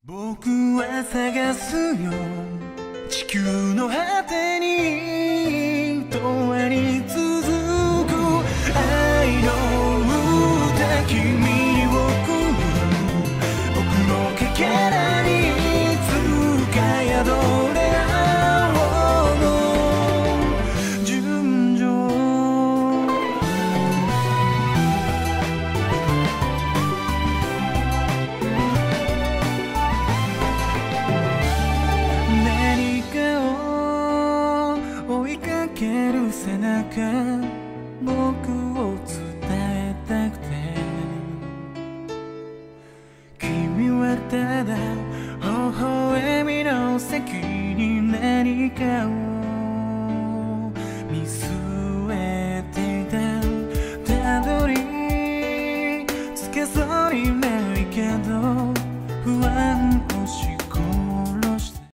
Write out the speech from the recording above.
僕は探すよ地球の果てに永遠に続く愛の歌君に送る僕のかけらにいつか宿れ青の純情何かを追いかける背中僕を伝えたくて君はただ微笑みの先に何かを